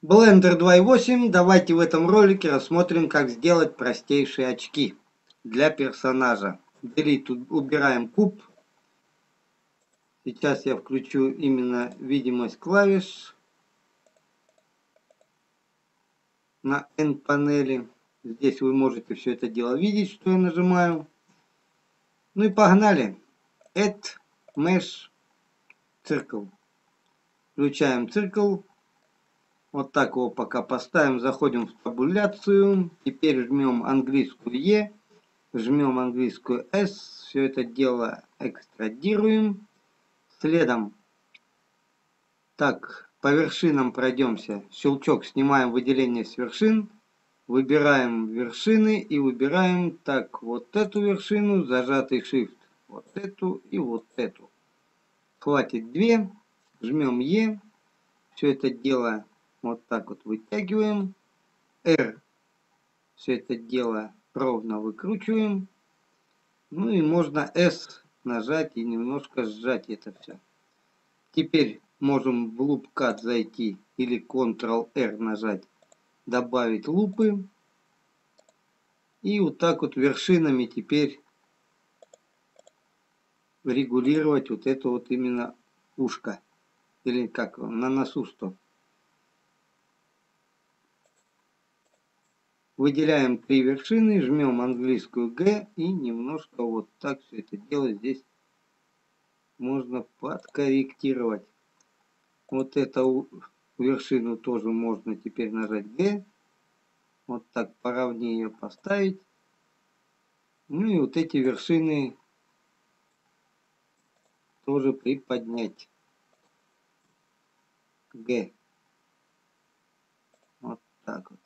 Blender 2.8. Давайте в этом ролике рассмотрим, как сделать простейшие очки для персонажа. Delete, убираем куб. Сейчас я включу именно видимость клавиш на N панели. Здесь вы можете все это дело видеть, что я нажимаю. Ну и погнали. Add Mesh Circle. Включаем циркл. Вот так его пока поставим. Заходим в табуляцию. Теперь жмем английскую E. Жмем английскую S. Все это дело экстрадируем. Следом. Так, по вершинам пройдемся. Щелчок, снимаем выделение с вершин. Выбираем вершины и выбираем так вот эту вершину, зажатый Shift. Вот эту и вот эту. Хватит две. Жмем E. Все это дело вот так вот вытягиваем. R. Все это дело ровно выкручиваем. Ну и можно S нажать и немножко сжать это все. Теперь можем в Loop Cut зайти или Ctrl-R нажать, добавить лупы. И вот так вот вершинами теперь регулировать вот это вот именно ушко. Или как на носу что. Выделяем три вершины, жмем английскую G и немножко вот так все это дело здесь можно подкорректировать. Вот эту вершину тоже можно теперь нажать G. Вот так поровнее ее поставить. Ну и вот эти вершины тоже приподнять. G. Вот так вот.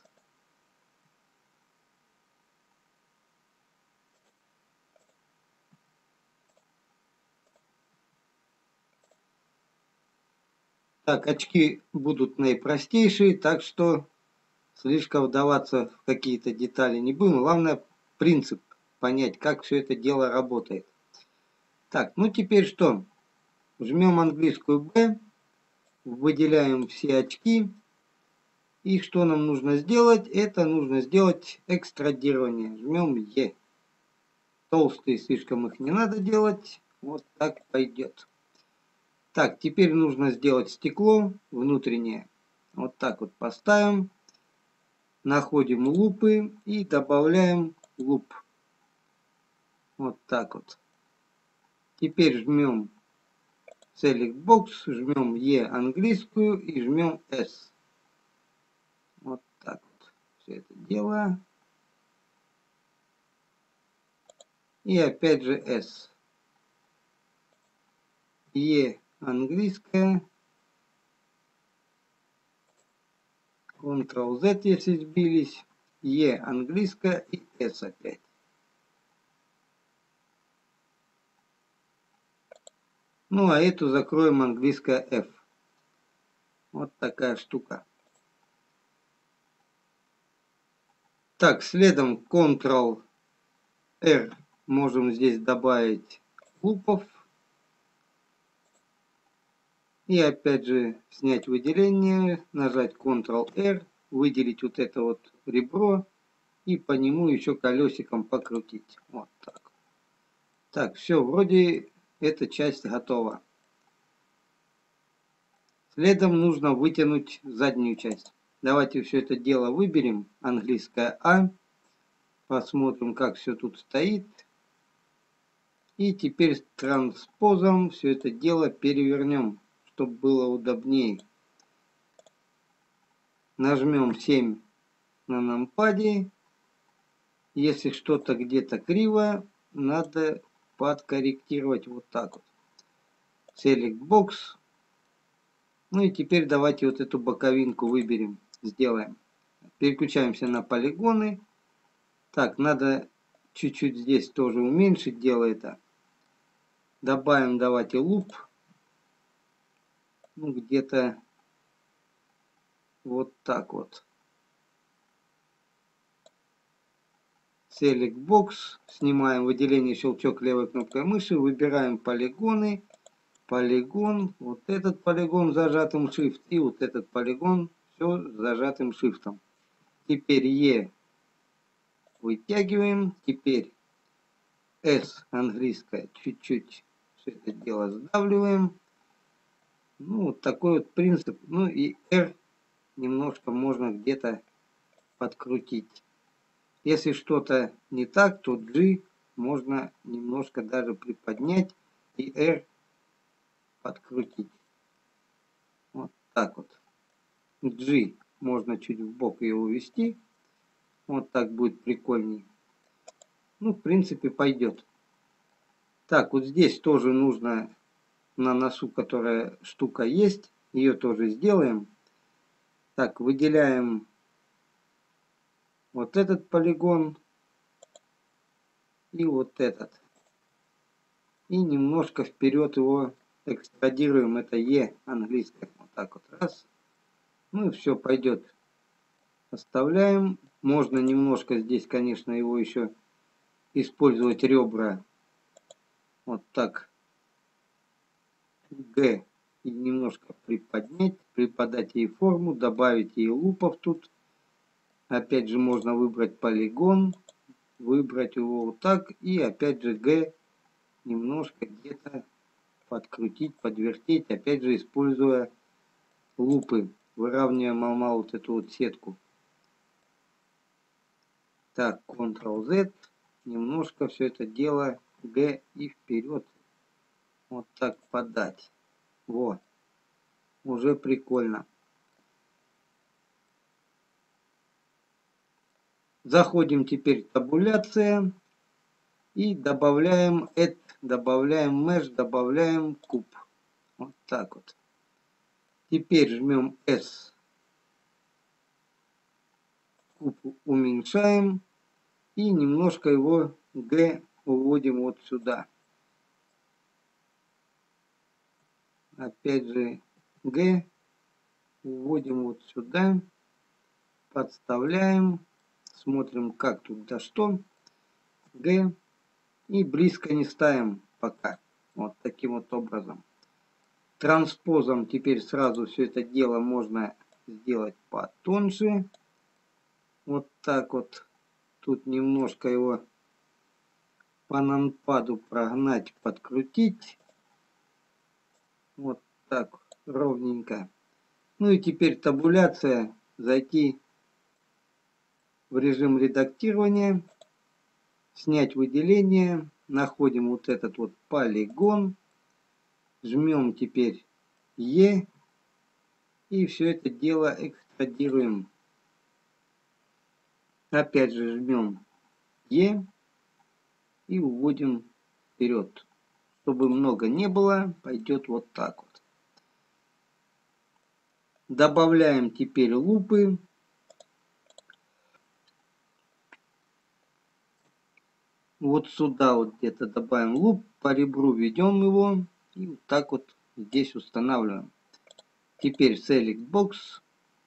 Так, очки будут наипростейшие, так что слишком вдаваться в какие-то детали не будем. Главное принцип понять, как все это дело работает. Так, ну теперь что? Жмем английскую B, выделяем все очки. И что нам нужно сделать? Это нужно сделать экстрадирование. Жмем E. Толстые слишком их не надо делать. Вот так пойдет. Так, теперь нужно сделать стекло внутреннее. Вот так вот поставим. Находим лупы и добавляем луп. Вот так вот. Теперь жмем Select Box, жмем E английскую и жмем S. Вот так вот. Все это дело. И опять же S. E английская. Ctrl-Z, если сбились. E английская и S опять. Ну, а эту закроем английская F. Вот такая штука. Так, следом Ctrl-R можем здесь добавить лупов. И опять же снять выделение, нажать Ctrl-R, выделить вот это вот ребро и по нему еще колесиком покрутить. Вот так. Так, все, вроде эта часть готова. Следом нужно вытянуть заднюю часть. Давайте все это дело выберем. Английская А. Посмотрим, как все тут стоит. И теперь с транспозом все это дело перевернем, чтобы было удобнее. Нажмем 7 на нампаде. Если что-то где-то криво, надо подкорректировать вот так вот. Select Box. Ну и теперь давайте вот эту боковинку выберем, сделаем. Переключаемся на полигоны. Так, надо чуть-чуть здесь тоже уменьшить дело это. Добавим, давайте луп. Ну, где-то вот так вот. Select Box. Снимаем выделение, щелчок левой кнопкой мыши. Выбираем полигоны. Полигон. Вот этот полигон зажатым Shift. И вот этот полигон Все с зажатым шифтом. Теперь Е вытягиваем. Теперь S английская чуть-чуть все это дело сдавливаем. Ну, вот такой вот принцип. Ну и R немножко можно где-то подкрутить. Если что-то не так, то G можно немножко даже приподнять и R подкрутить. Вот так вот. G можно чуть в бок ее увести. Вот так будет прикольней. Ну, в принципе, пойдет. Так, вот здесь тоже нужно на носу, которая штука есть. Ее тоже сделаем. Так, выделяем вот этот полигон и вот этот. И немножко вперед его экстрадируем. Это Е английское. Вот так вот. Раз. Ну и все, пойдет. Оставляем. Можно немножко здесь, конечно, его еще использовать ребра. Вот так. Г. И немножко приподнять. Приподать ей форму. Добавить ей лупов тут. Опять же можно выбрать полигон. Выбрать его вот так. И опять же Г. Немножко где-то подкрутить, подвертеть. Опять же используя лупы. Выравниваем вот эту вот сетку. Так, Ctrl-Z. Немножко все это дело Г и вперед. Вот так подать. Вот. Уже прикольно. Заходим теперь в табуляция. И добавляем Add, добавляем Mesh, добавляем куб. Вот так вот. Теперь жмем S. Куб уменьшаем. И немножко его G уводим вот сюда. Опять же G уводим вот сюда. Подставляем. Смотрим, как тут да что. G. И близко не ставим пока. Вот таким вот образом. Транспозом теперь сразу все это дело можно сделать потоньше. Вот так вот. Тут немножко его по нанпаду прогнать, подкрутить. Вот так ровненько. Ну и теперь табуляция. Зайти в режим редактирования. Снять выделение. Находим вот этот вот полигон. Жмем теперь Е. И все это дело экстрадируем. Опять же жмем Е. И уводим вперед. Чтобы много не было, пойдет вот так вот. Добавляем теперь лупы. Вот сюда вот где-то добавим луп. По ребру ведем его. И вот так вот здесь устанавливаем. Теперь Select Box.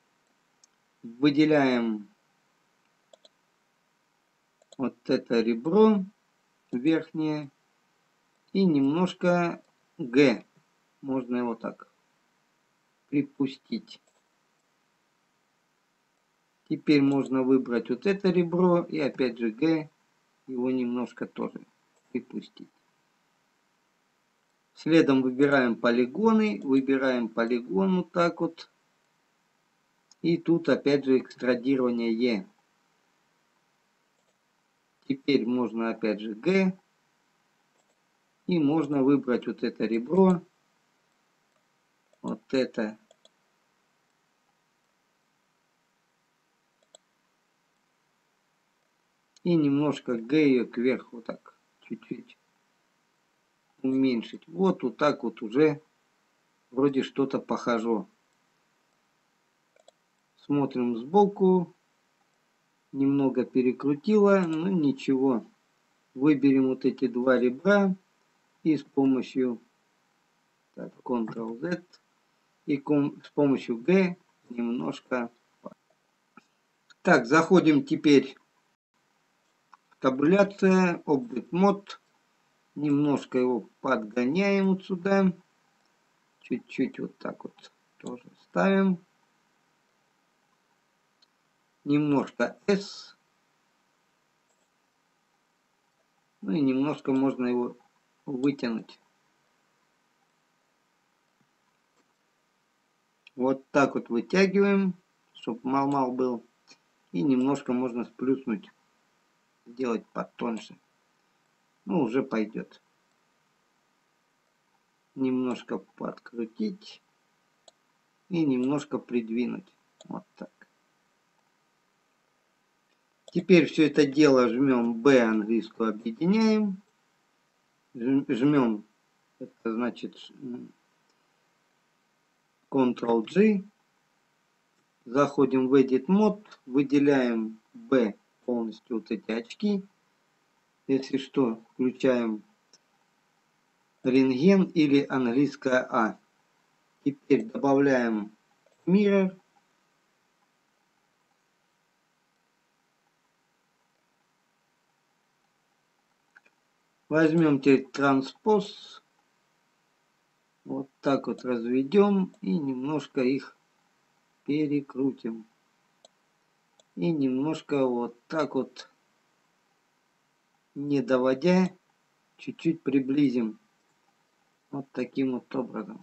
Выделяем вот это ребро верхнее. И немножко G. Можно его так припустить. Теперь можно выбрать вот это ребро. И опять же G. Его немножко тоже припустить. Следом выбираем полигоны. Выбираем полигон вот так вот. И тут опять же экстрадирование Е. Теперь можно опять же Г. И можно выбрать вот это ребро. Вот это. И немножко Г ее кверху вот так. Чуть-чуть уменьшить. Вот так вот уже вроде что-то похоже. Смотрим сбоку. Немного перекрутила, но ничего. Выберем вот эти два ребра. И с помощью так, Ctrl-Z. И с помощью G немножко. Так, заходим теперь в табуляция, Object Mode. Немножко его подгоняем вот сюда. Чуть-чуть вот так вот тоже ставим. немножко S. Ну и немножко можно его вытянуть. Вот так вот вытягиваем, чтобы мал-мал был. И немножко можно сплюснуть, сделать потоньше. Ну, уже пойдет. Немножко подкрутить и немножко придвинуть. Вот так. Теперь все это дело жмем B английскую, объединяем. Жмем, это значит Ctrl-G. Заходим в Edit Mode, выделяем B полностью вот эти очки. Если что, включаем рентген или английская А. Теперь добавляем Mirror. Возьмем теперь транспоз. Вот так вот разведем и немножко их перекрутим. И немножко вот так вот, не доводя, чуть-чуть приблизим. Вот таким вот образом.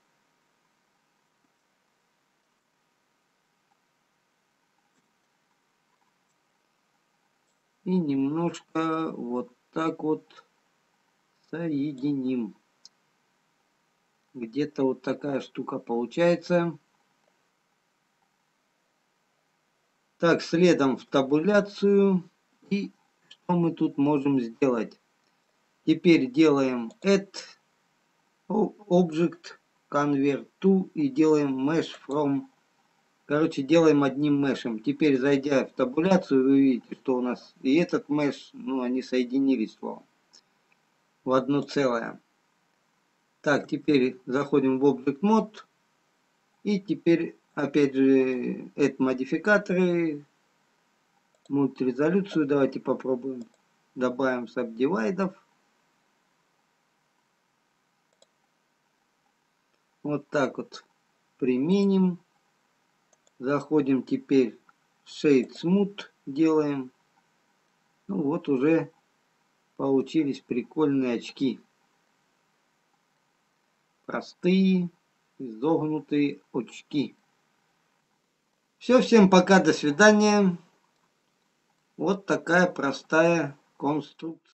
И немножко вот так вот соединим. Где-то вот такая штука получается. Так, следом в табуляцию. И что мы тут можем сделать? Теперь делаем add object convert to и делаем mesh from. Короче, делаем одним мешем. Теперь, зайдя в табуляцию, вы видите, что у нас и этот меш, ну, они соединились в одно целое. Так, теперь заходим в Object Mode. И теперь, опять же, add модификаторы, мультрезолюцию. Давайте попробуем. Добавим subdividов. Вот так вот применим. Заходим теперь в Shade Smooth. Делаем. Ну вот уже получились прикольные очки. Простые, изогнутые очки. Все, всем пока, до свидания. Вот такая простая конструкция.